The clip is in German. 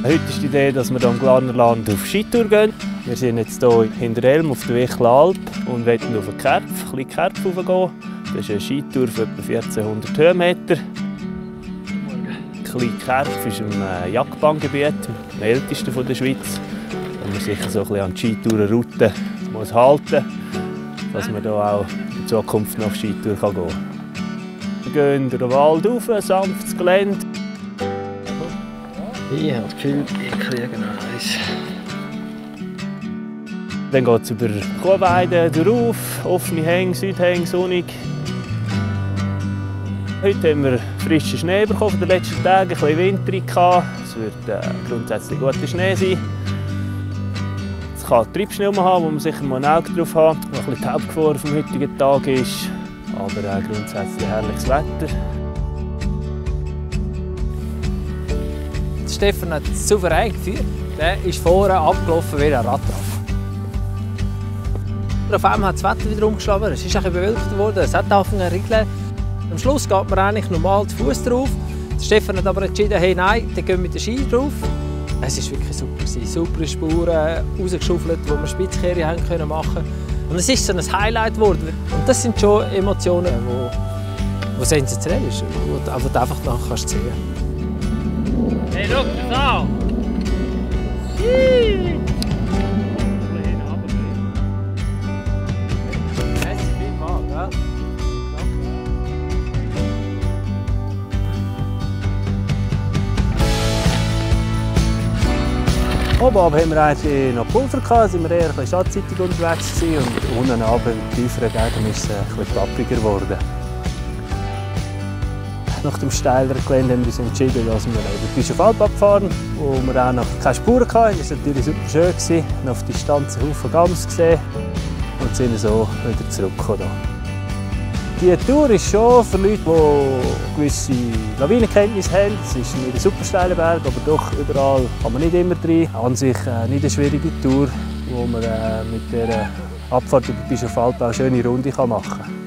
Heute ist die Idee, dass wir hier im Glarnerland auf Skitour gehen. Wir sind jetzt hier hinter Elm auf der Wichler-Alp und wollen auf den Kerpf, ein bisschen Kerpf raufgehen. Das ist eine Skitour von etwa 1400 Höhenmeter. Kerpf ist im Jagdbahngebiet, dem ältesten der Schweiz. Und man sicher so ein bisschen an die Skitourenroute muss halten, dass man hier auch in Zukunft noch auf Skitour gehen kann. Wir gehen durch den Wald rauf, sanftes Gelände. Ich habe das Gefühl, ich kriege noch eins. Dann geht es über Kuhweide drauf, offene Hänge, Südhänge, sonnig. Heute haben wir frischen Schnee bekommen von den letzten Tagen, ein bisschen winterig. Es wird grundsätzlich guter Schnee sein. Es kann Treibschnee haben, wo man sicher mal ein Auge drauf hat, wo ein bisschen die Hauptgefahr vom heutigen Tag ist. Aber grundsätzlich herrliches Wetter. Stefan hat souverän geführt. Der ist vorne abgelaufen wie ein Radtraf. Auf einmal hat das Wetter wieder umgeschlagen. Es ist ein bisschen bewölkt geworden. Es hat angefangen zu regeln. Am Schluss geht man eigentlich normal zu Fuß drauf. Stefan hat aber entschieden, hey, nein, dann gehen wir mit der Ski drauf. Es war wirklich super. Super Spuren rausgeschaufelt, wo wir Spitzkehre machen können. Und es ist so ein Highlight geworden. Und das sind schon Emotionen, die sensationell sind, die du einfach nachher sehen kannst. Hey, schau, das Oben haben wir eigentlich noch Pulver gehabt, sind wir eher ein bisschen stadtseitig unterwegs gewesen, und unten runter in tieferen Gegenden ist es ein bisschen klappriger geworden. Nach dem steileren Gelände haben wir uns entschieden, dass wir über die Bischofalp abfahren, wo wir auch noch keine Spuren hatten. Das war natürlich super schön. Wir haben auf Distanz einen Haufen Gams gesehen und sind so wieder zurückgekommen. Die Tour ist schon für Leute, die gewisse Lawinenkenntnisse haben. Es ist nicht ein super steiler Berg, aber doch überall kann man nicht immer rein. An sich nicht eine schwierige Tour, wo man mit der Abfahrt über die Bischofalp auch eine schöne Runde machen kann.